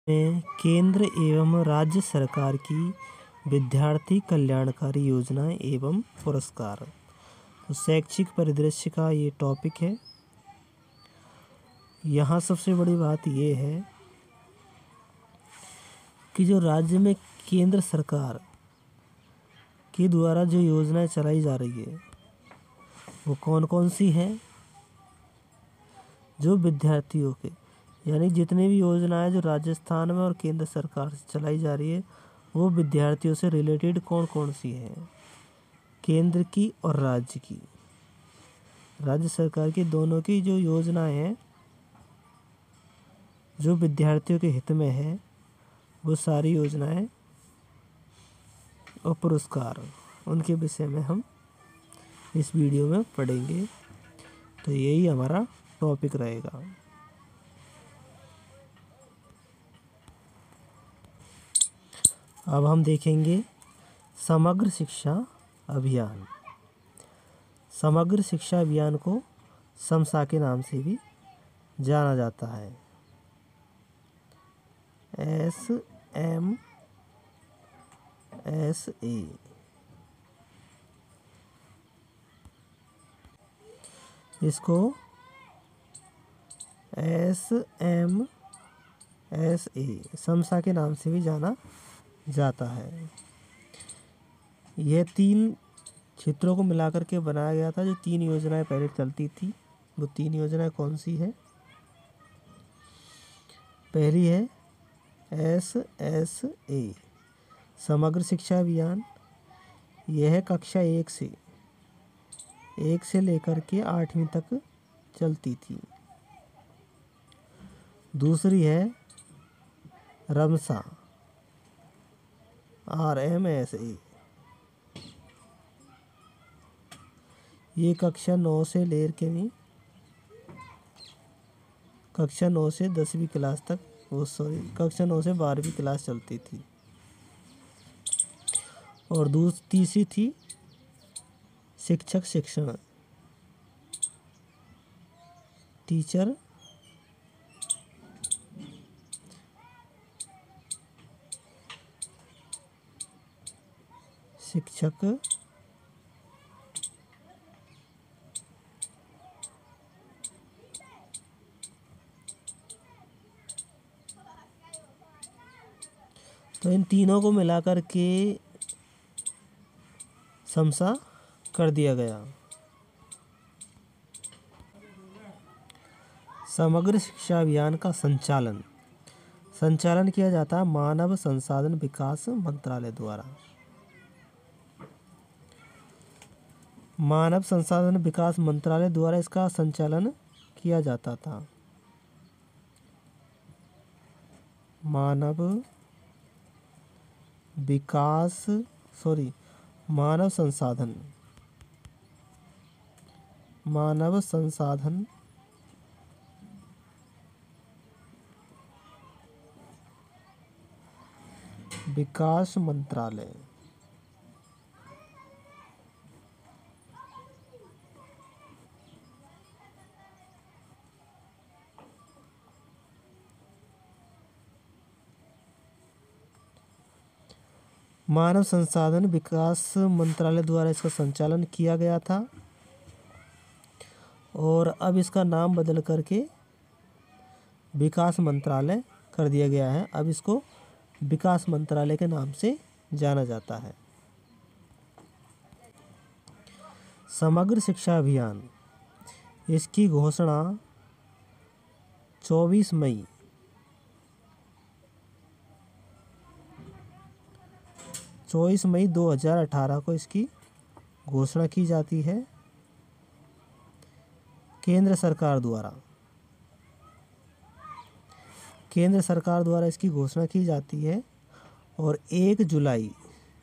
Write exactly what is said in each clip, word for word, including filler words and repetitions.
में केंद्र एवं राज्य सरकार की विद्यार्थी कल्याणकारी योजनाएं एवं पुरस्कार। तो शैक्षिक परिदृश्य का ये टॉपिक है। यहाँ सबसे बड़ी बात ये है कि जो राज्य में केंद्र सरकार के द्वारा जो योजनाएं चलाई जा रही है वो कौन कौन सी हैं। जो विद्यार्थियों के यानी जितनी भी योजनाएं जो राजस्थान में और केंद्र सरकार से चलाई जा रही है वो विद्यार्थियों से रिलेटेड कौन कौन सी हैं। केंद्र की और राज्य की, राज्य सरकार की दोनों की जो योजनाएं हैं जो विद्यार्थियों के हित में है वो सारी योजनाएं और पुरस्कार उनके विषय में हम इस वीडियो में पढ़ेंगे। तो यही हमारा टॉपिक रहेगा। अब हम देखेंगे समग्र शिक्षा अभियान। समग्र शिक्षा अभियान को समसा के नाम से भी जाना जाता है। S M S A. इसको S M S A Samsa के नाम से भी जाना जाता है। यह तीन क्षेत्रों को मिलाकर के बनाया गया था। जो तीन योजनाएं पहले चलती थी वो तीन योजनाएं कौन सी है। पहली है एस एस ए समग्र शिक्षा अभियान। यह है कक्षा एक से एक से लेकर के आठवीं तक चलती थी। दूसरी है Ramsa R M S A. ये कक्षा नौ से लेकर के भी कक्षा नौ से दसवीं क्लास तक वो सॉरी कक्षा नौ से बारहवीं क्लास चलती थी। और दूसरी तीसरी थी शिक्षक शिक्षण टीचर शिक्षक तो इन तीनों को मिलाकर के समसा कर दिया गया। समग्र शिक्षा अभियान का संचालन संचालन किया जाता है मानव संसाधन विकास मंत्रालय द्वारा। मानव संसाधन विकास मंत्रालय द्वारा इसका संचालन किया जाता था। मानव विकास सॉरी मानव संसाधन मानव संसाधन विकास मंत्रालय। मानव संसाधन विकास मंत्रालय द्वारा इसका संचालन किया गया था और अब इसका नाम बदल करके विकास मंत्रालय कर दिया गया है। अब इसको विकास मंत्रालय के नाम से जाना जाता है। समग्र शिक्षा अभियान इसकी घोषणा चौबीस मई चौबीस मई दो हज़ार अठारह को इसकी घोषणा की जाती है केंद्र सरकार द्वारा। केंद्र सरकार द्वारा इसकी घोषणा की जाती है और एक जुलाई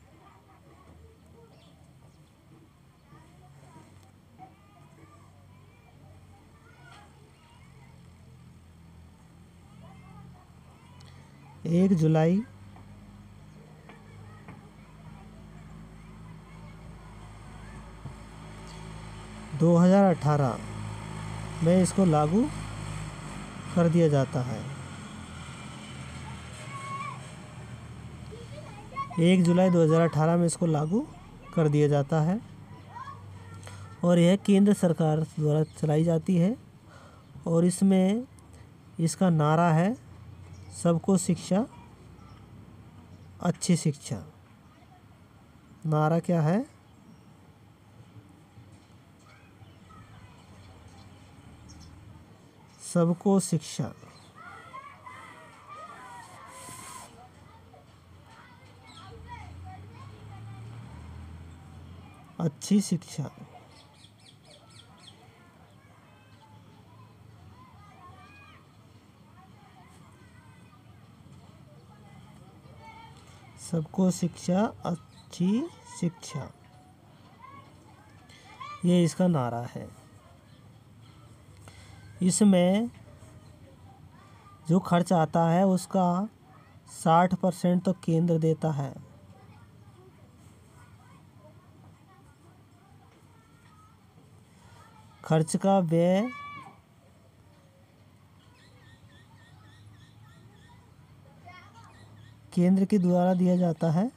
एक जुलाई दो हज़ार अठारह में इसको लागू कर दिया जाता है। एक जुलाई दो हज़ार अठारह में इसको लागू कर दिया जाता है और यह केंद्र सरकार द्वारा चलाई जाती है। और इसमें इसका नारा है सबको शिक्षा अच्छी शिक्षा। नारा क्या है? सबको शिक्षा अच्छी शिक्षा। सबको शिक्षा अच्छी शिक्षा, ये इसका नारा है। इसमें जो खर्च आता है उसका साठ परसेंट तो केंद्र देता है। खर्च का व्यय केंद्र के द्वारा दिया जाता है,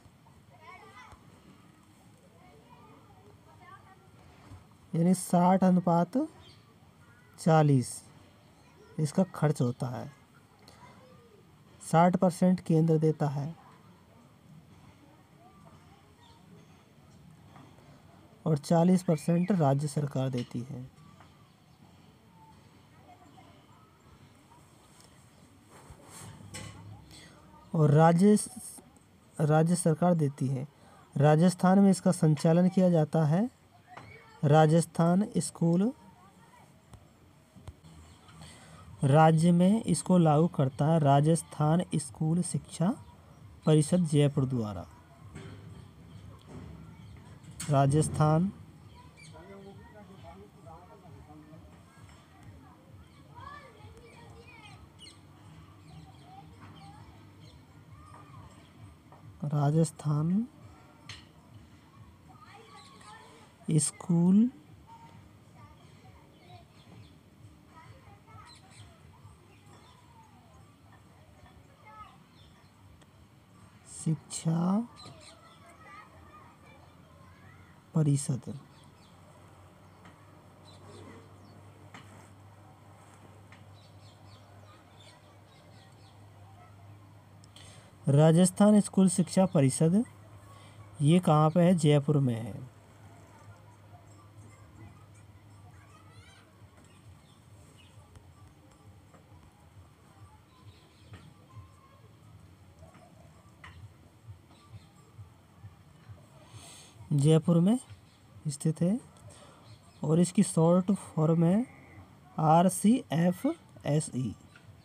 यानी साठ अनुपात चालीस इसका खर्च होता है। साठ परसेंट केंद्र देता है और चालीस परसेंट राज्य सरकार देती है। और राज्य राज्य सरकार देती है। राजस्थान में इसका संचालन किया जाता है राजस्थान स्कूल, राज्य में इसको लागू करता है राजस्थान स्कूल शिक्षा परिषद जयपुर द्वारा। राजस्थान राजस्थान स्कूल शिक्षा परिषद। राजस्थान स्कूल शिक्षा परिषद ये कहाँ पे है? जयपुर में है। जयपुर में स्थित है और इसकी शॉर्ट फॉर्म है R C F S E.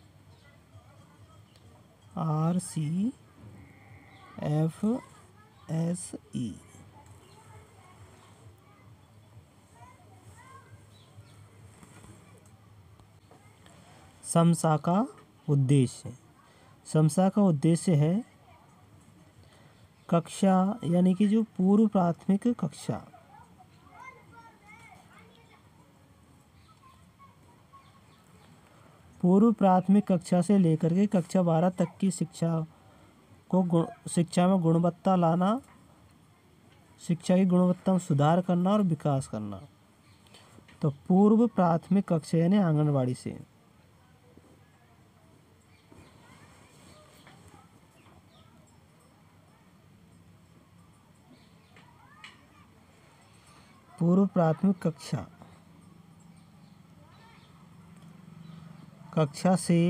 R C F S E. Samsa का उद्देश्य समसा का उद्देश्य है कक्षा यानी कि जो पूर्व प्राथमिक कक्षा पूर्व प्राथमिक कक्षा से लेकर के कक्षा बारह तक की शिक्षा को गुण शिक्षा में गुणवत्ता लाना, शिक्षा की गुणवत्ता में सुधार करना और विकास करना। तो पूर्व प्राथमिक कक्षा यानी आंगनवाड़ी से पूर्व प्राथमिक कक्षा कक्षा से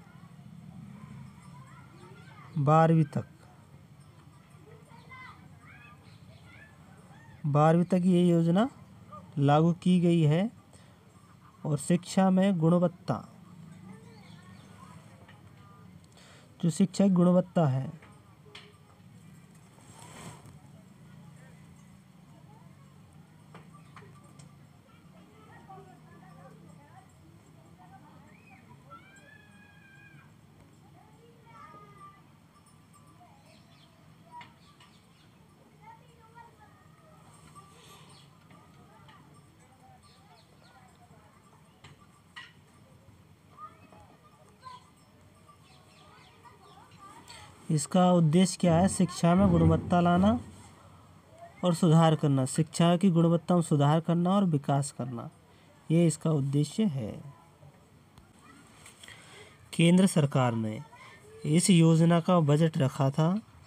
बारहवीं तक बारहवीं तक ये योजना लागू की गई है। और शिक्षा में गुणवत्ता, जो शिक्षा की गुणवत्ता है इसका उद्देश्य क्या है? शिक्षा में गुणवत्ता लाना और सुधार करना, शिक्षा की गुणवत्ता में सुधार करना और विकास करना, ये इसका उद्देश्य है। केंद्र सरकार ने इस योजना का बजट रखा था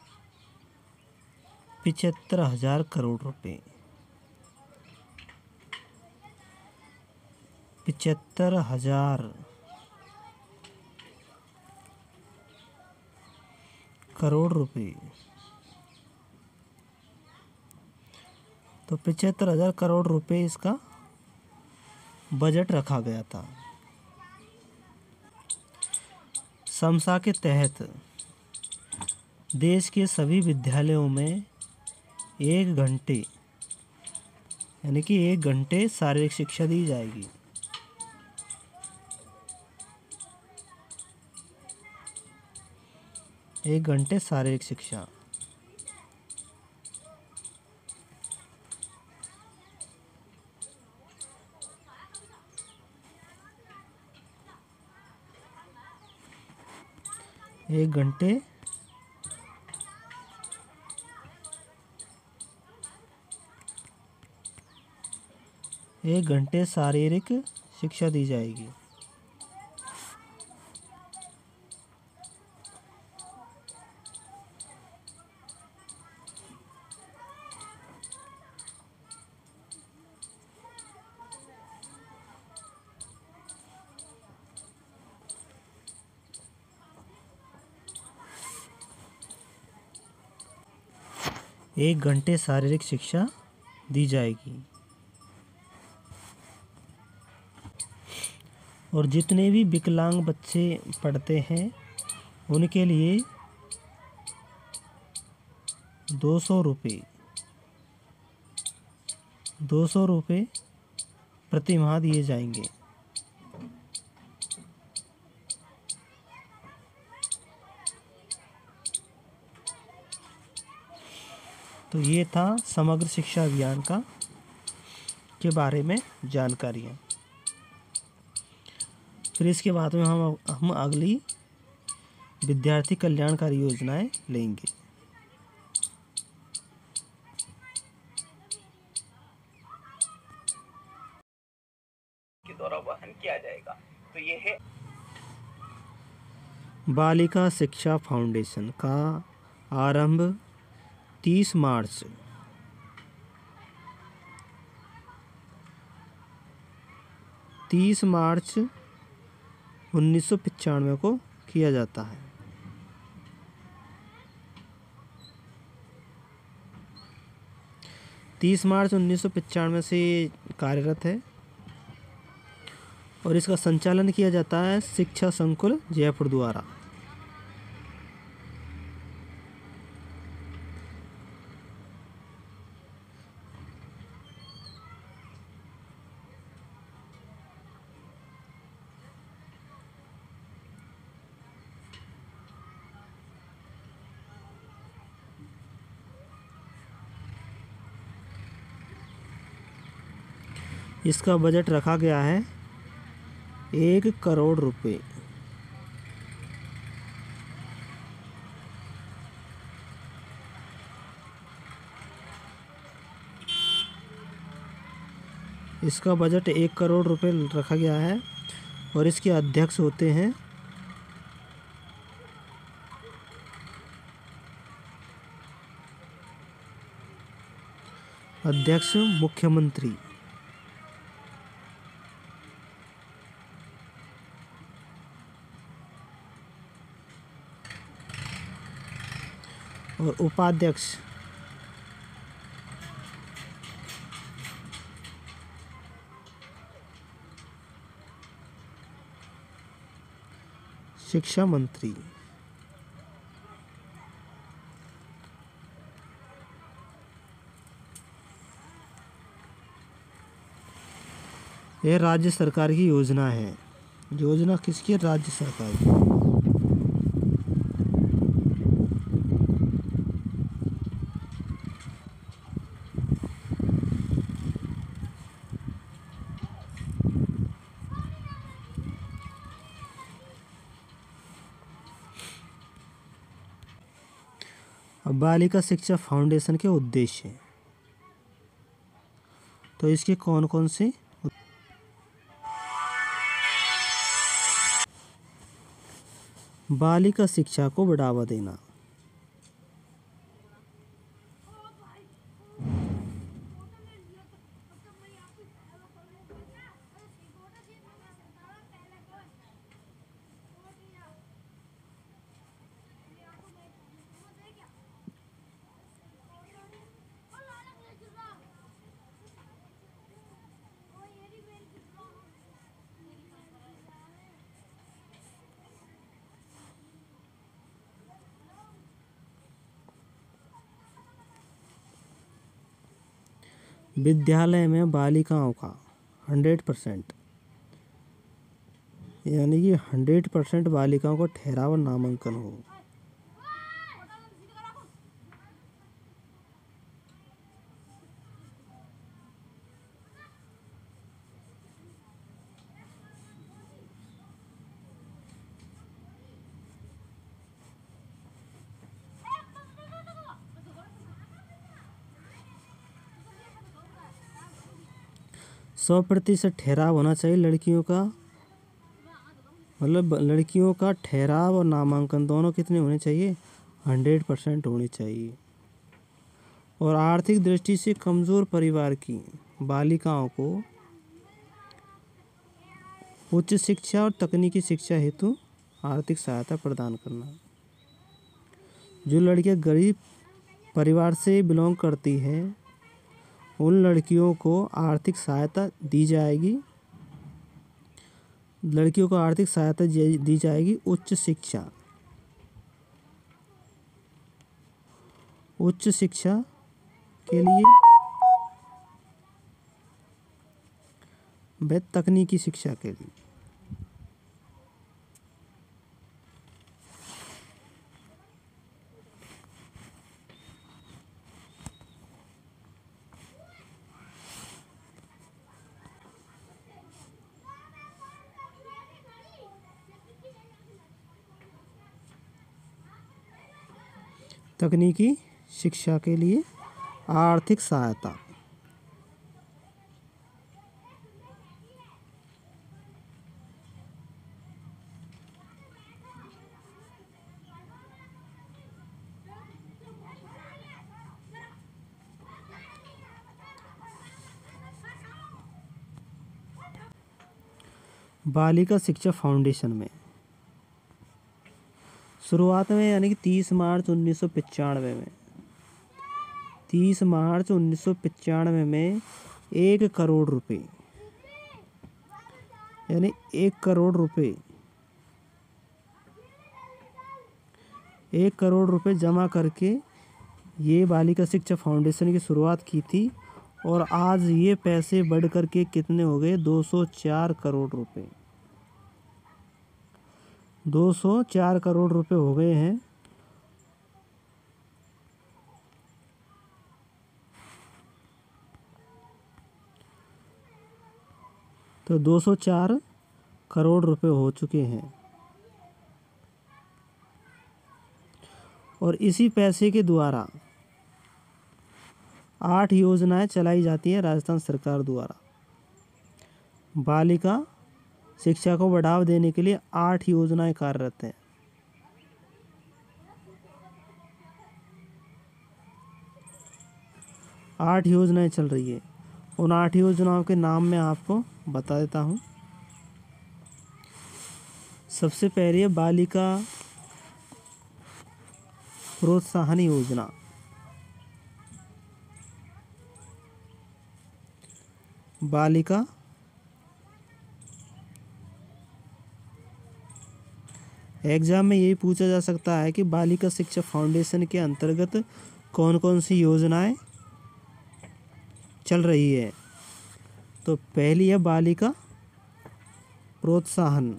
पिछहत्तर हजार करोड़ रुपए। पिछहत्तर हजार करोड़ रुपए। तो पिछहत्तर हजार करोड़ रुपए इसका बजट रखा गया था। समसा के तहत देश के सभी विद्यालयों में एक घंटे यानी कि एक घंटे शारीरिक शिक्षा दी जाएगी। एक घंटे शारीरिक शिक्षा। एक घंटे एक घंटे शारीरिक शिक्षा दी जाएगी। एक घंटे शारीरिक शिक्षा दी जाएगी। और जितने भी विकलांग बच्चे पढ़ते हैं उनके लिए दो सौ रुपये दो सौ रुपये प्रति माह दिए जाएंगे। तो ये था समग्र शिक्षा अभियान का के बारे में जानकारियाँ। फिर इसके बाद में हम हम अगली विद्यार्थी कल्याणकारी योजनाएं लेंगे। के द्वारा वहन किया जाएगा। तो ये है बालिका शिक्षा फाउंडेशन का आरंभ तीस मार्च तीस मार्च उन्नीस सौ पचानवे को किया जाता है। तीस मार्च उन्नीस सौ पचानवे से कार्यरत है और इसका संचालन किया जाता है शिक्षा संकुल जयपुर द्वारा। इसका बजट रखा गया है एक करोड़ रुपए। इसका बजट एक करोड़ रुपए रखा गया है और इसके अध्यक्ष होते हैं अध्यक्ष मुख्यमंत्री। और उपाध्यक्ष शिक्षा मंत्री। यह राज्य सरकार की योजना है। योजना किसकी है? राज्य सरकार की। अब बालिका शिक्षा फाउंडेशन के उद्देश्य, तो इसके कौन कौन से? बालिका शिक्षा को बढ़ावा देना, विद्यालय में बालिकाओं का हंड्रेड परसेंट यानी कि हंड्रेड परसेंट बालिकाओं को ठहराव नामांकन हो। सौ प्रतिशत ठहराव होना चाहिए लड़कियों का, मतलब लड़कियों का ठहराव और नामांकन दोनों कितने होने चाहिए? हंड्रेड परसेंट होने चाहिए। और आर्थिक दृष्टि से कमज़ोर परिवार की बालिकाओं को उच्च शिक्षा और तकनीकी शिक्षा हेतु आर्थिक सहायता प्रदान करना। जो लड़कियां गरीब परिवार से बिलोंग करती हैं उन लड़कियों को आर्थिक सहायता दी जाएगी लड़कियों को आर्थिक सहायता दी जाएगी उच्च शिक्षा उच्च शिक्षा के लिए व तकनीकी शिक्षा के लिए। तकनीकी शिक्षा के लिए आर्थिक सहायता। बालिका शिक्षा फाउंडेशन में शुरुआत में यानी कि तीस मार्च उन्नीस सौ पचानवे में तीस मार्च उन्नीस सौ पचानवे में एक करोड़ रुपए यानी एक करोड़ रुपए एक करोड़ रुपए जमा करके ये बालिका शिक्षा फाउंडेशन की शुरुआत की थी। और आज ये पैसे बढ़ करके कितने हो गए? दो सौ चार करोड़ रुपए दो सौ चार करोड़ रुपए हो गए हैं। तो दो सौ चार करोड़ रुपए हो चुके हैं। और इसी पैसे के द्वारा आठ योजनाएं चलाई जाती हैं राजस्थान सरकार द्वारा। बालिका शिक्षा को बढ़ावा देने के लिए आठ योजनाएं कार्यरत हैं। आठ योजनाएं चल रही है। उन आठ योजनाओं के नाम मैं आपको बता देता हूँ। सबसे पहले है बालिका प्रोत्साहन योजना। बालिका एग्जाम में यही पूछा जा सकता है कि बालिका शिक्षा फाउंडेशन के अंतर्गत कौन कौन सी योजनाएं चल रही है। तो पहली है बालिका प्रोत्साहन।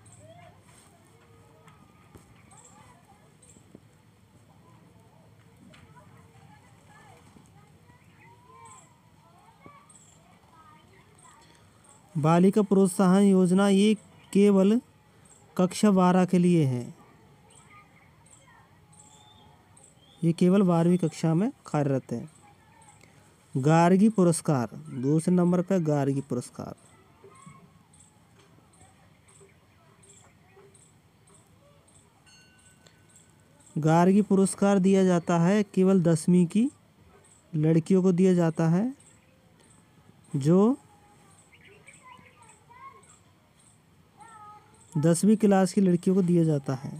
बालिका प्रोत्साहन योजना ये केवल कक्षा बारह के लिए है। ये केवल बारहवीं कक्षा में कार्यरत है। गार्गी पुरस्कार, दूसरे नंबर पर गार्गी पुरस्कार। गार्गी पुरस्कार दिया जाता है केवल दसवीं की लड़कियों को दिया जाता है जो दसवीं क्लास की लड़कियों को दिया जाता है।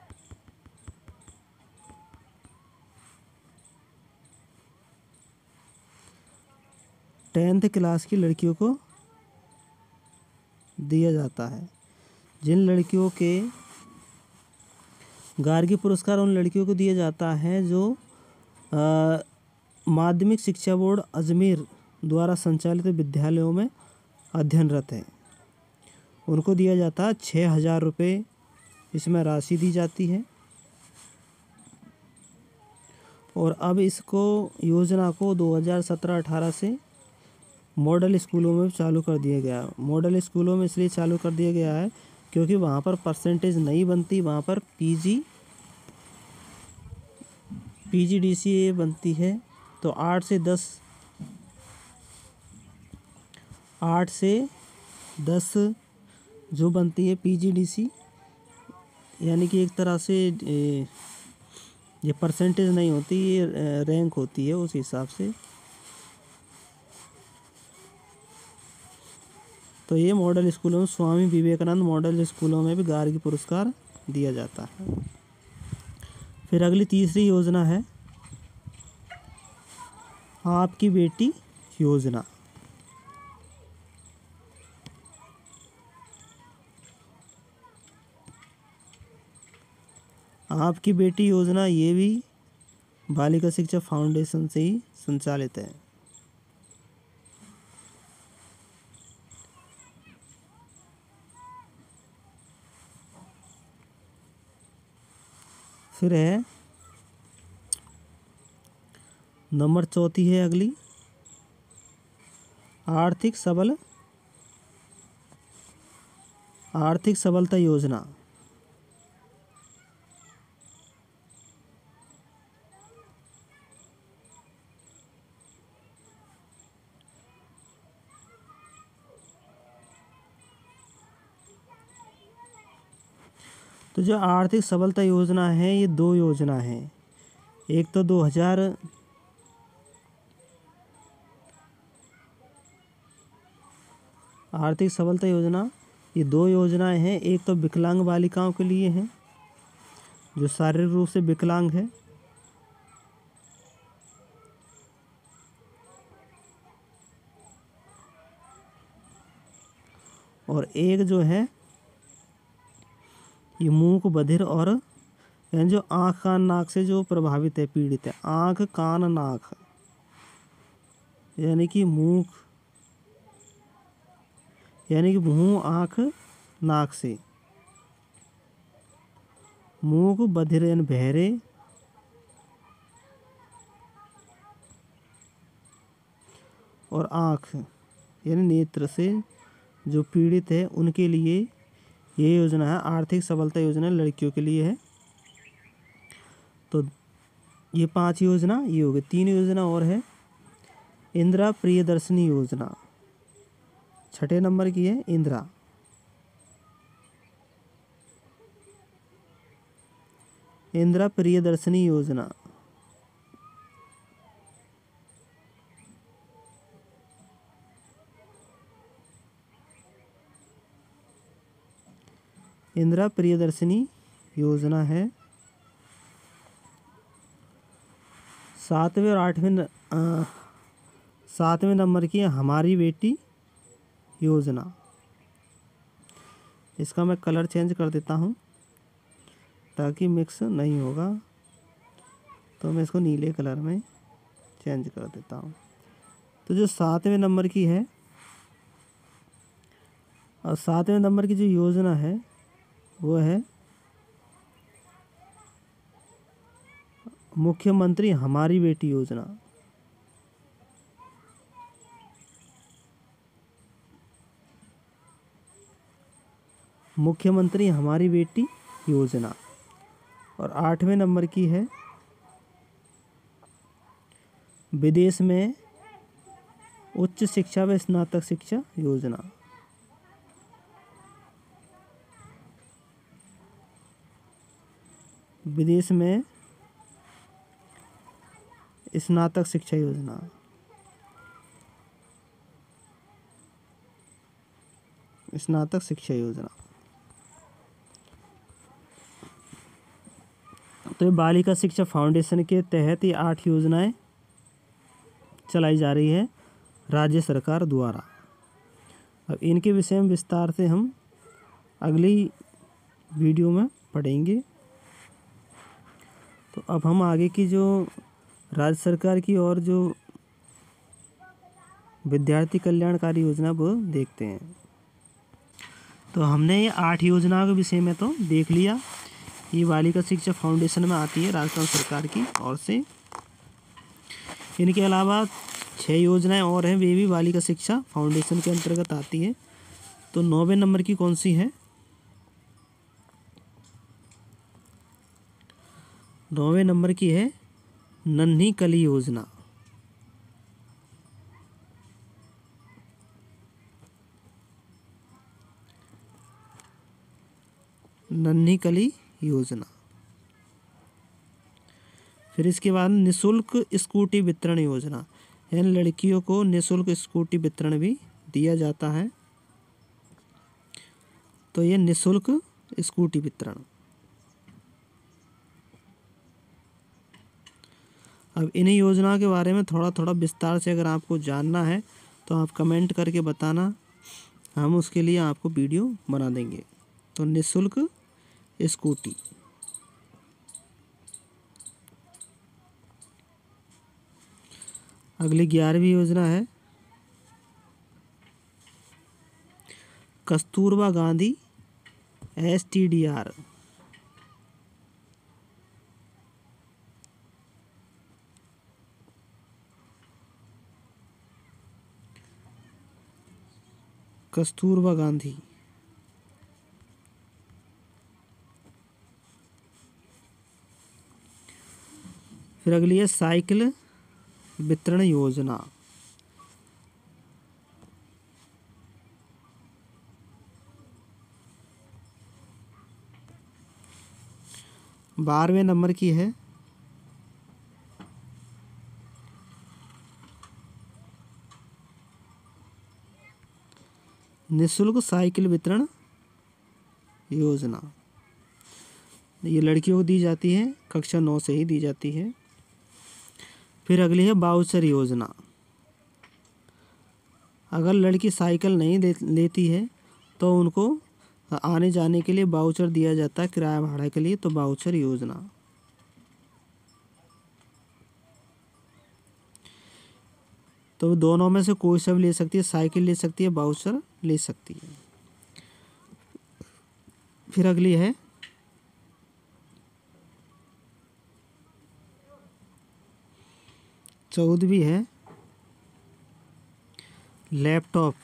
टेंथ क्लास की लड़कियों को दिया जाता है। जिन लड़कियों के गार्गी पुरस्कार उन लड़कियों को दिया जाता है जो आ, माध्यमिक शिक्षा बोर्ड अजमेर द्वारा संचालित विद्यालयों में अध्ययनरत हैं। उनको दिया जाता है छः हज़ार रुपये इसमें राशि दी जाती है। और अब इसको योजना को दो हज़ार सत्रह अठारह से मॉडल स्कूलों में चालू कर दिया गया। मॉडल स्कूलों में इसलिए चालू कर दिया गया है क्योंकि वहाँ पर परसेंटेज नहीं बनती, वहाँ पर पीजी पीजीडीसीए बनती है। तो आठ से दस आठ से दस जो बनती है पीजीडीसी, यानी कि एक तरह से ये परसेंटेज नहीं होती, ये रैंक होती है उस हिसाब से। तो ये मॉडल स्कूलों में, स्वामी विवेकानंद मॉडल स्कूलों में भी गार्गी पुरस्कार दिया जाता है। फिर अगली तीसरी योजना है आपकी बेटी योजना। आपकी बेटी योजना ये भी बालिका शिक्षा फाउंडेशन से ही संचालित है। फिर है नंबर चौथी है अगली, आर्थिक सबल आर्थिक सबलता योजना। तो जो आर्थिक सबलता योजना है ये दो योजना है। एक तो दो हज़ार आर्थिक सबलता योजना, ये दो योजनाएं हैं। एक तो विकलांग बालिकाओं के लिए है जो शारीरिक रूप से विकलांग है, और एक जो है ये मूक बधिर और यानी जो आँख कान नाक से जो प्रभावित है, पीड़ित है। आँख कान नाक यानी कि मूक यानी कि मुँह आँख नाक से, मूक बधिर यानी बहरे, और आँख यानी नेत्र से जो पीड़ित है उनके लिए ये योजना है। आर्थिक सबलता योजना लड़कियों के लिए है। तो ये पांच योजना ये हो गई। तीन योजना और है, इंदिरा प्रियदर्शनी योजना, छठे नंबर की है इंदिरा। इंदिरा प्रियदर्शनी योजना इंदिरा प्रियदर्शनी योजना है। सातवें और आठवें सातवें नंबर की है हमारी बेटी योजना। इसका मैं कलर चेंज कर देता हूँ ताकि मिक्स नहीं होगा, तो मैं इसको नीले कलर में चेंज कर देता हूँ। तो जो सातवें नंबर की है, और सातवें नंबर की जो योजना है वो है मुख्यमंत्री हमारी बेटी योजना। मुख्यमंत्री हमारी बेटी योजना। और आठवें नंबर की है विदेश में उच्च शिक्षा व स्नातक शिक्षा योजना। विदेश में स्नातक शिक्षा योजना। स्नातक शिक्षा योजना। तो ये बालिका शिक्षा फाउंडेशन के तहत ये आठ योजनाएं चलाई जा रही है राज्य सरकार द्वारा। अब इनके विषय में विस्तार से हम अगली वीडियो में पढ़ेंगे। तो अब हम आगे की जो राज्य सरकार की और जो विद्यार्थी कल्याणकारी योजना वो देखते हैं। तो हमने ये आठ योजनाओं के विषय में तो देख लिया। ये बालिका शिक्षा फाउंडेशन में आती है राजस्थान सरकार की ओर से। इनके अलावा छह योजनाएं और हैं, वे भी बालिका शिक्षा फाउंडेशन के अंतर्गत आती है। तो नौवें नंबर की कौन सी है? नौवें नंबर की है नन्ही कली योजना। नन्ही कली योजना। फिर इसके बाद निशुल्क स्कूटी वितरण योजना। इन लड़कियों को निशुल्क स्कूटी वितरण भी दिया जाता है। तो ये निशुल्क स्कूटी वितरण। अब इन योजनाओं के बारे में थोड़ा थोड़ा विस्तार से अगर आपको जानना है तो आप कमेंट करके बताना, हम उसके लिए आपको वीडियो बना देंगे। तो निशुल्क स्कूटी। अगली ग्यारहवीं योजना है Kasturba Gandhi S T D R. Kasturba Gandhi. फिर अगली है साइकिल वितरण योजना। बारहवें नंबर की है निशुल्क साइकिल वितरण योजना। ये लड़कियों को दी जाती है, कक्षा नौ से ही दी जाती है। फिर अगली है वाउचर योजना। अगर लड़की साइकिल नहीं ले, लेती है तो उनको आने जाने के लिए वाउचर दिया जाता है, किराया भाड़ा के लिए। तो वाउचर योजना। तो दोनों में से कोई सा भी ले सकती है, साइकिल ले सकती है, वाउचर ले सकती है। फिर अगली है चौदहवीं है लैपटॉप।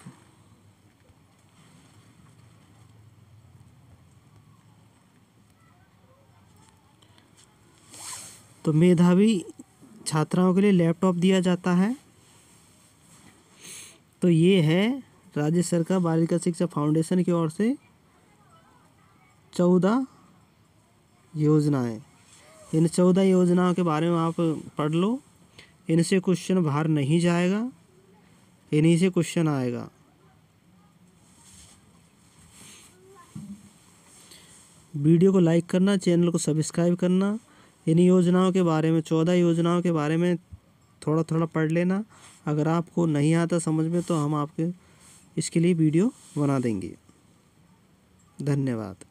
तो मेधावी छात्राओं के लिए लैपटॉप दिया जाता है। तो ये है राज्य सरकार बालिका शिक्षा फाउंडेशन की ओर से चौदह योजनाएं। इन चौदह योजनाओं के बारे में आप पढ़ लो। इनसे क्वेश्चन बाहर नहीं जाएगा, इन्हीं से क्वेश्चन आएगा। वीडियो को लाइक करना, चैनल को सब्सक्राइब करना। इन योजनाओं के बारे में, चौदह योजनाओं के बारे में थोड़ा थोड़ा पढ़ लेना। अगर आपको नहीं आता समझ में तो हम आपके इसके लिए वीडियो बना देंगे। धन्यवाद।